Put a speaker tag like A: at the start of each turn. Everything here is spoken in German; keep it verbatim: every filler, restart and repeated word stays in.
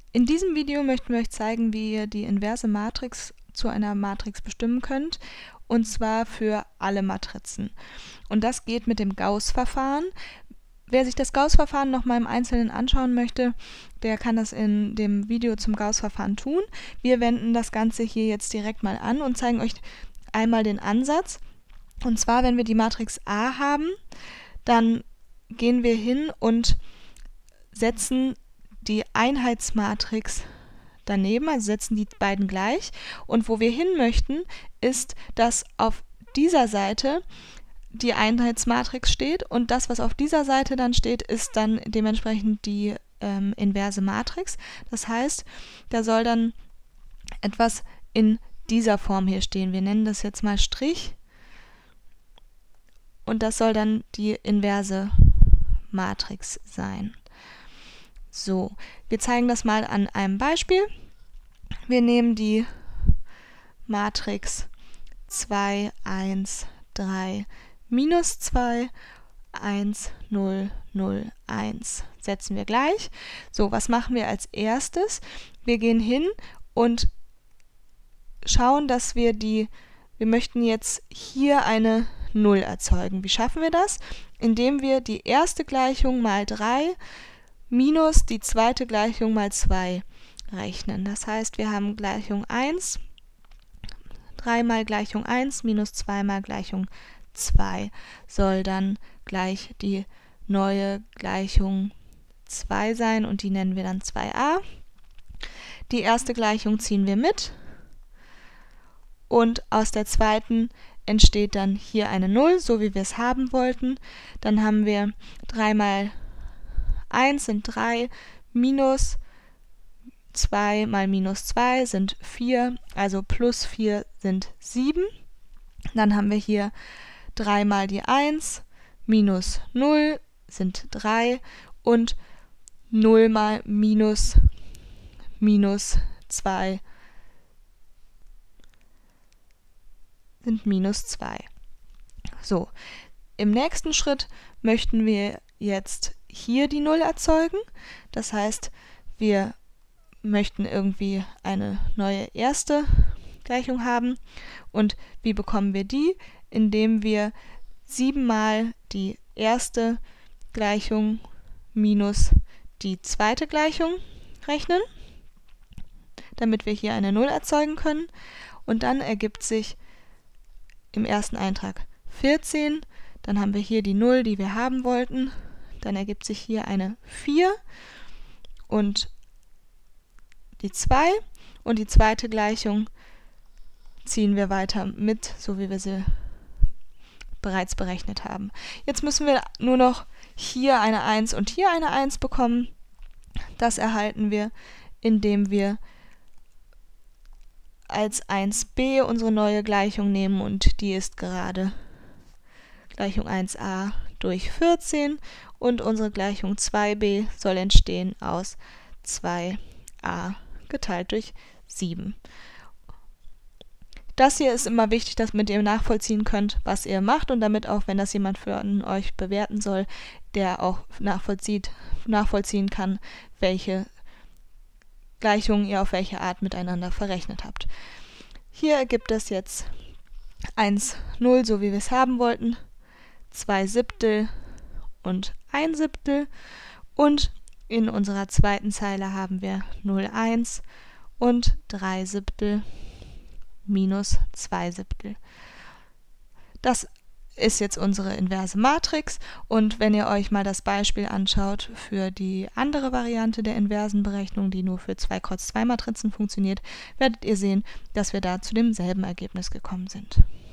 A: In diesem Video möchten wir euch zeigen, wie ihr die inverse Matrix zu einer Matrix bestimmen könnt, und zwar für alle Matrizen. Und das geht mit dem Gauß-Verfahren. Wer sich das Gauß-Verfahren noch mal im Einzelnen anschauen möchte, der kann das in dem Video zum Gauß-Verfahren tun. Wir wenden das Ganze hier jetzt direkt mal an und zeigen euch einmal den Ansatz. Und zwar, wenn wir die Matrix A haben, dann gehen wir hin und setzen die Einheitsmatrix daneben, also setzen die beiden gleich. Und wo wir hin möchten, ist, dass auf dieser Seite die Einheitsmatrix steht und das, was auf dieser Seite dann steht, ist dann dementsprechend die ähm, inverse Matrix. Das heißt, da soll dann etwas in dieser Form hier stehen. Wir nennen das jetzt mal Strich und das soll dann die inverse Matrix sein. So, wir zeigen das mal an einem Beispiel. Wir nehmen die Matrix zwei, eins, drei, minus zwei, eins, null, null, eins. Setzen wir gleich. So, was machen wir als erstes? Wir gehen hin und schauen, dass wir die, wir möchten jetzt hier eine null erzeugen. Wie schaffen wir das? Indem wir die erste Gleichung mal drei minus die zweite Gleichung mal zwei rechnen. Das heißt, wir haben Gleichung eins, drei mal Gleichung eins minus zwei mal Gleichung zwei soll dann gleich die neue Gleichung zwei sein und die nennen wir dann zwei a. Die erste Gleichung ziehen wir mit und aus der zweiten entsteht dann hier eine null, so wie wir es haben wollten. Dann haben wir drei mal eins sind drei, minus zwei mal minus zwei sind vier, also plus vier sind sieben. Dann haben wir hier drei mal die eins, minus null sind drei und null mal minus minus zwei sind minus zwei. So, im nächsten Schritt möchten wir jetzt hier die null erzeugen. Das heißt, wir möchten irgendwie eine neue erste Gleichung haben. Und wie bekommen wir die? Indem wir sieben mal die erste Gleichung minus die zweite Gleichung rechnen, damit wir hier eine null erzeugen können. Und dann ergibt sich im ersten Eintrag vierzehn. Dann haben wir hier die null, die wir haben wollten. Dann ergibt sich hier eine vier und die zwei. Und die zweite Gleichung ziehen wir weiter mit, so wie wir sie bereits berechnet haben. Jetzt müssen wir nur noch hier eine eins und hier eine eins bekommen. Das erhalten wir, indem wir als eins b unsere neue Gleichung nehmen und die ist gerade Gleichung eins a durch vierzehn und unsere Gleichung zwei b soll entstehen aus zwei a geteilt durch sieben. Das hier ist immer wichtig, damit ihr nachvollziehen könnt, was ihr macht und damit auch, wenn das jemand von euch bewerten soll, der auch nachvollzieht, nachvollziehen kann, welche Gleichungen ihr auf welche Art miteinander verrechnet habt. Hier ergibt es jetzt eins, null, so wie wir es haben wollten, zwei Siebtel und ein Siebtel und in unserer zweiten Zeile haben wir null, eins und drei Siebtel minus zwei Siebtel. Das ist jetzt unsere inverse Matrix und wenn ihr euch mal das Beispiel anschaut für die andere Variante der inversen Berechnung, die nur für zwei Kreuz zwei Matrizen funktioniert, werdet ihr sehen, dass wir da zu demselben Ergebnis gekommen sind.